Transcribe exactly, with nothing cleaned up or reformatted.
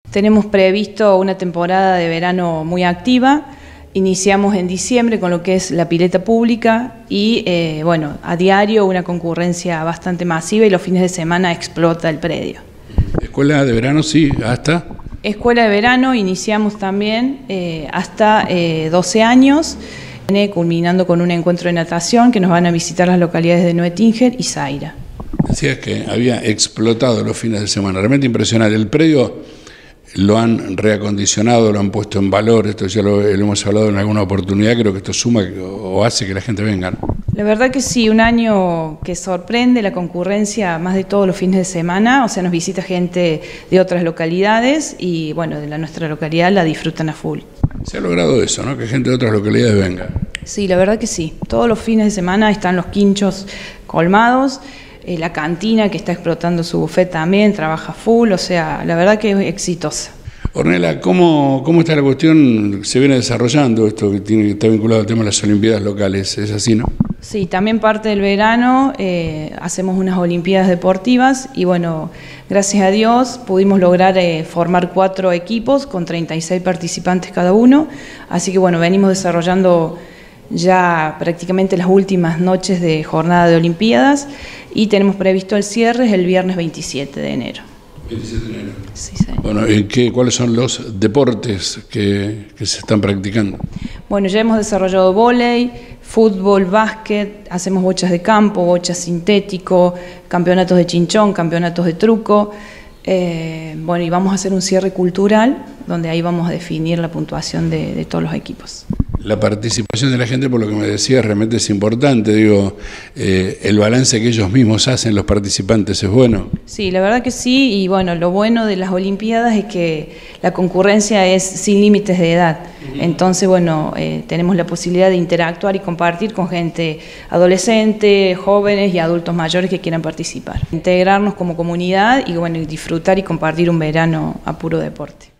Tenemos previsto una temporada de verano muy activa. Iniciamos en diciembre con lo que es la pileta pública y, eh, bueno, a diario una concurrencia bastante masiva y los fines de semana explota el predio. Escuela de verano, sí, hasta... Escuela de verano iniciamos también eh, hasta eh, doce años, culminando con un encuentro de natación que nos van a visitar las localidades de Nuetinger y Zaira. Decías que había explotado los fines de semana, realmente impresionante. El predio lo han reacondicionado, lo han puesto en valor, esto ya lo, lo hemos hablado en alguna oportunidad, creo que esto suma o hace que la gente venga, ¿no? La verdad que sí, un año que sorprende la concurrencia más de todos los fines de semana, o sea, nos visita gente de otras localidades y, bueno, de la nuestra localidad la disfrutan a full. Se ha logrado eso, ¿no? Que gente de otras localidades venga. Sí, la verdad que sí, todos los fines de semana están los quinchos colmados, eh, la cantina que está explotando su buffet también, trabaja full, o sea, la verdad que es exitosa. Ornella, ¿cómo, cómo está la cuestión? Se viene desarrollando esto que, tiene, que está vinculado al tema de las Olimpiadas locales, ¿es así, no? Sí, también parte del verano eh, hacemos unas Olimpiadas deportivas y bueno, gracias a Dios pudimos lograr eh, formar cuatro equipos con treinta y seis participantes cada uno, así que bueno, venimos desarrollando ya prácticamente las últimas noches de jornada de Olimpiadas y tenemos previsto el cierre el viernes veintisiete de enero. veintisiete de enero. Sí, sí. Bueno, ¿y qué, cuáles son los deportes que, que se están practicando? Bueno, ya hemos desarrollado vóley, fútbol, básquet, hacemos bochas de campo, bochas sintético, campeonatos de chinchón, campeonatos de truco. Eh, bueno, y vamos a hacer un cierre cultural, donde ahí vamos a definir la puntuación de, de todos los equipos. La participación de la gente, por lo que me decías, realmente es importante. Digo, eh, el balance que ellos mismos hacen, los participantes, ¿es bueno? Sí, la verdad que sí, y bueno, lo bueno de las Olimpiadas es que la concurrencia es sin límites de edad. Entonces, bueno, eh, tenemos la posibilidad de interactuar y compartir con gente adolescente, jóvenes y adultos mayores que quieran participar. Integrarnos como comunidad y, bueno, disfrutar y compartir un verano a puro deporte.